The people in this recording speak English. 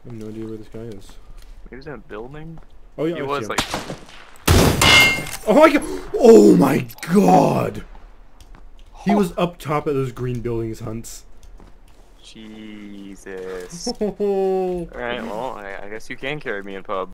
I have no idea where this guy is. He was in a building? Oh yeah, He I was see him. like... Oh my god! Oh my god! He was up top of those green buildings, Hunts. Jesus. Oh. Alright, well, I guess you can carry me in pub.